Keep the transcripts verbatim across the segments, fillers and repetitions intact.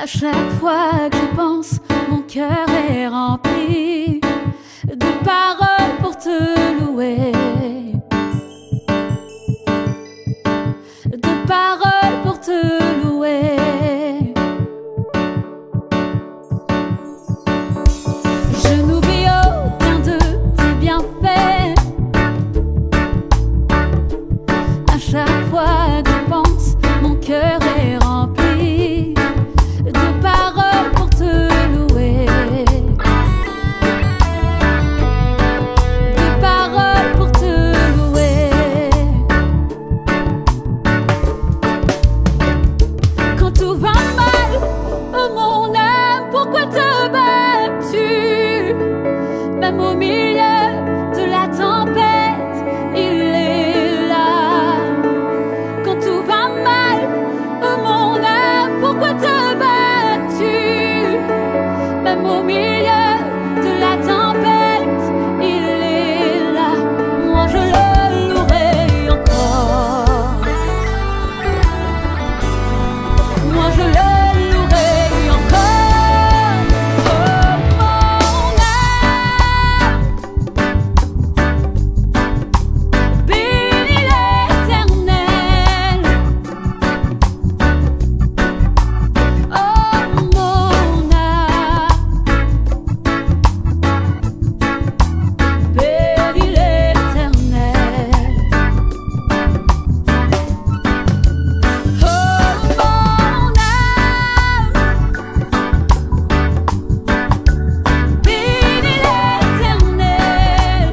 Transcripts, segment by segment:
chaque fois que j'y pense, mon cœur est rempli de paroles pour te louer, de paroles pour te louer. Je n'oublie aucun de tes bienfaits. À chaque fois que j'y pense, mon cœur est rempli de paroles pour te louer, de paroles pour te louer. Quand tout va mal, oh mon âme, pourquoi te bats-tu? Même au milieu de la tempête, il est là. Quand tout va mal, oh mon âme, pourquoi te bats-tu? Même au milieu de la tempête, il est là. Moi je le louerai encore. Moi je le louerai encore. Oh mon âme, bénis l'Éternel. Oh mon âme, bénis l'Éternel. Oh mon âme, bénis l'Éternel.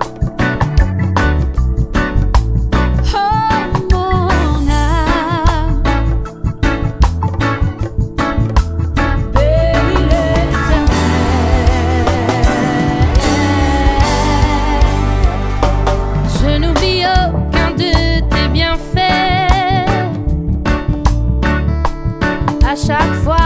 Oh mon âme, bénis l'Éternel. Je n'oublie aucun de tes bienfaits. À chaque fois